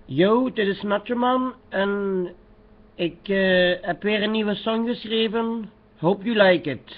Yo, dit is machoman en ik heb weer een nieuwe song geschreven. Hope you like it.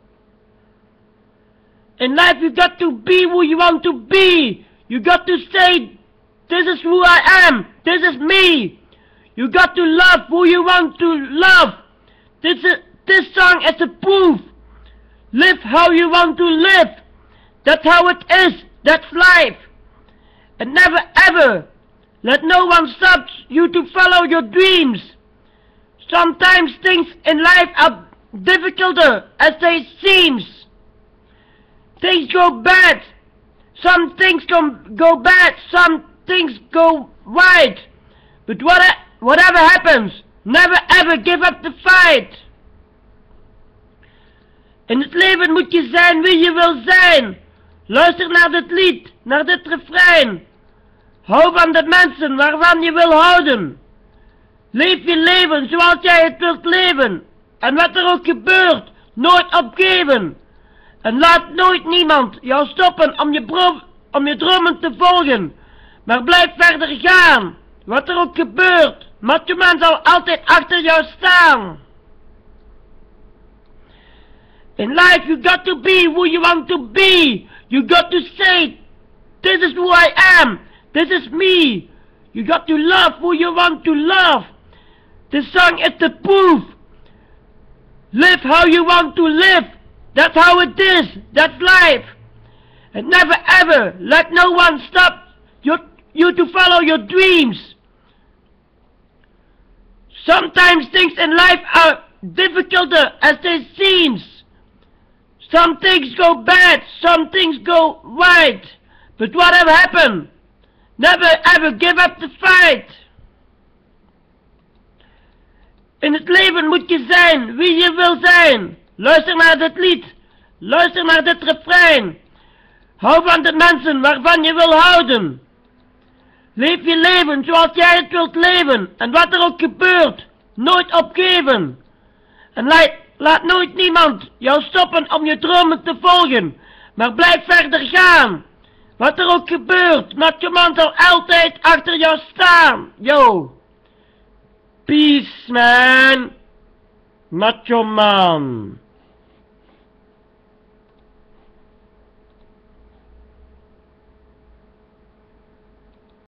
In life you got to be who you want to be. You got to say, this is who I am, this is me. You got to love who you want to love. This song is a proof. Live how you want to live. That's how it is, that's life. And never ever let no one stop you to follow your dreams. Sometimes things in life are difficulter as they seem. Things go bad. Some things go bad. Some things go right. But whatever happens, never ever give up the fight. In het leven moet je zijn wie je wil zijn. Luister naar dit lied, naar dit refrein. Hou van de mensen waarvan je wil houden. Leef je leven zoals jij het wilt leven. En wat er ook gebeurt, nooit opgeven. En laat nooit niemand jou stoppen om je dromen te volgen. Maar blijf verder gaan. Wat er ook gebeurt, machoman zal altijd achter jou staan. In life you got to be who you want to be. You got to say, this is who I am. This is me. You got to love who you want to love. This song is the proof. Live how you want to live. That's how it is. That's life. And never ever let no one stop you to follow your dreams. Sometimes things in life are difficulter as they seem. Some things go bad, some things go right. But whatever happens, never ever give up the fight. In het leven moet je zijn wie je wil zijn. Luister naar dit lied, luister naar dit refrein. Hou van de mensen waarvan je wil houden. Leef je leven zoals jij het wilt leven. En wat er ook gebeurt, nooit opgeven. En laat nooit niemand jou stoppen om je dromen te volgen. Maar blijf verder gaan. Wat er ook gebeurt, machoman zal altijd achter jou staan. Yo. Peace man. Machoman.